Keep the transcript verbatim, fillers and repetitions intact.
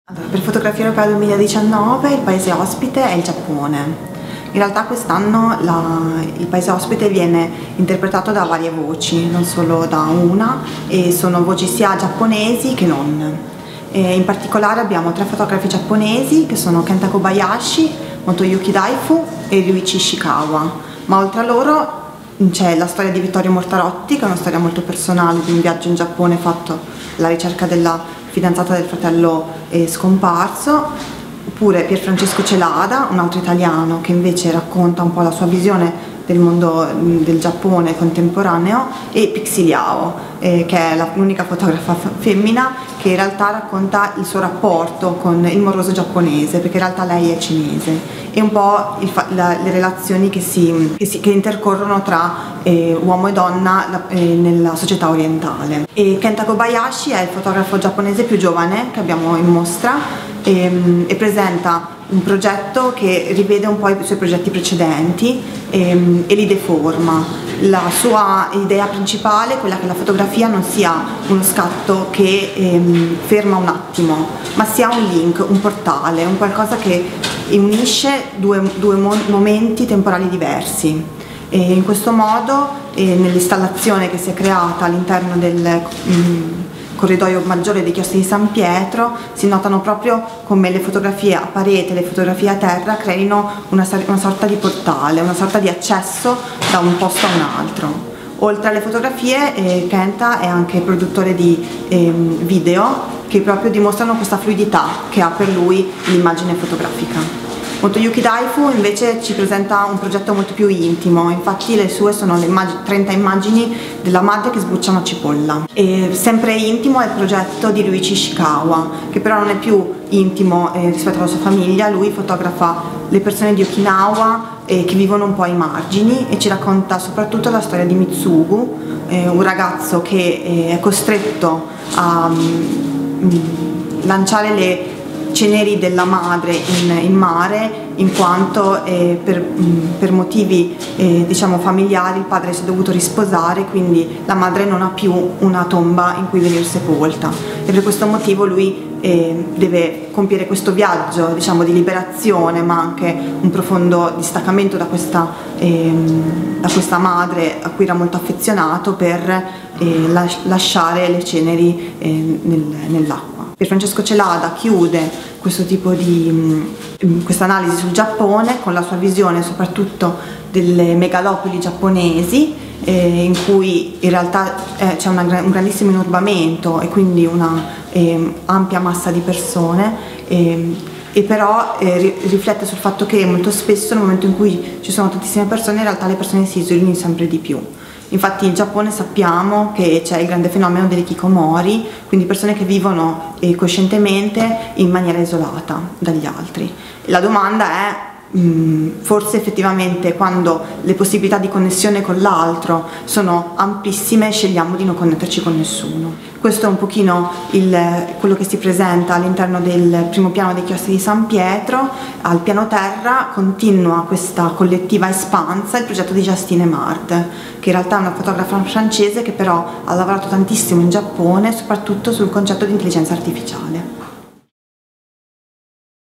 Allora, per Fotografia Europea duemiladiciannove il paese ospite è il Giappone. In realtà quest'anno il paese ospite viene interpretato da varie voci, non solo da una, e sono voci sia giapponesi che non. E in particolare abbiamo tre fotografi giapponesi che sono Kenta Kobayashi, Motoyuki Daifu e Ryuichi Ishikawa, ma oltre a loro c'è la storia di Vittorio Mortarotti, che è una storia molto personale di un viaggio in Giappone fatto alla ricerca della fidanzata del fratello eh, scomparso, oppure Pierfrancesco Celada, un altro italiano che invece racconta un po' la sua visione del mondo del Giappone contemporaneo, e Pixi Liao, eh, che è l'unica fotografa femmina che in realtà racconta il suo rapporto con il moroso giapponese, perché in realtà lei è cinese, e un po' il la, le relazioni che, si, che, si, che intercorrono tra eh, uomo e donna la, eh, nella società orientale. E Kenta Kobayashi è il fotografo giapponese più giovane che abbiamo in mostra e, e presenta un progetto che rivede un po' i suoi progetti precedenti e, e li deforma. La sua idea principale è quella che la fotografia non sia uno scatto che ehm, ferma un attimo, ma sia un link, un portale, un qualcosa che unisce due, due momenti temporali diversi. E in questo modo, eh, nell'installazione che si è creata all'interno del mm, corridoio maggiore dei chiostri di San Pietro, si notano proprio come le fotografie a parete e le fotografie a terra creino una, una sorta di portale, una sorta di accesso da un posto a un altro. Oltre alle fotografie, eh, Kenta è anche produttore di eh, video che proprio dimostrano questa fluidità che ha per lui l'immagine fotografica. Motoyuki Daifu invece ci presenta un progetto molto più intimo, infatti le sue sono le immag- trenta immagini della madre che sbuccia una cipolla. E sempre intimo è il progetto di Ryuichi Ishikawa, che però non è più intimo eh, rispetto alla sua famiglia. Lui fotografa le persone di Okinawa eh, che vivono un po' ai margini, e ci racconta soprattutto la storia di Mitsugu, eh, un ragazzo che eh, è costretto a mm, lanciare le ceneri della madre in, in mare, in quanto eh, per, mh, per motivi eh, diciamo familiari il padre si è dovuto risposare, quindi la madre non ha più una tomba in cui venire sepolta, e per questo motivo lui eh, deve compiere questo viaggio, diciamo, di liberazione, ma anche un profondo distaccamento da questa, eh, da questa madre a cui era molto affezionato, per eh, las- lasciare le ceneri eh, nel, nell'acqua. Pierfrancesco Celada chiude questo tipo di questa analisi sul Giappone con la sua visione soprattutto delle megalopoli giapponesi, eh, in cui in realtà eh, c'è una, un grandissimo inurbamento e quindi una eh, ampia massa di persone, eh, e però eh, riflette sul fatto che molto spesso nel momento in cui ci sono tantissime persone in realtà le persone si isolino sempre di più. Infatti in Giappone sappiamo che c'è il grande fenomeno delle hikikomori, quindi persone che vivono eh, coscientemente in maniera isolata dagli altri. La domanda è, mh, forse effettivamente quando le possibilità di connessione con l'altro sono amplissime, scegliamo di non connetterci con nessuno. Questo è un pochino il, quello che si presenta all'interno del primo piano dei chiostri di San Pietro. Al piano terra continua questa collettiva espansa il progetto di Justine Mard, che in realtà è una fotografa francese che però ha lavorato tantissimo in Giappone, soprattutto sul concetto di intelligenza artificiale.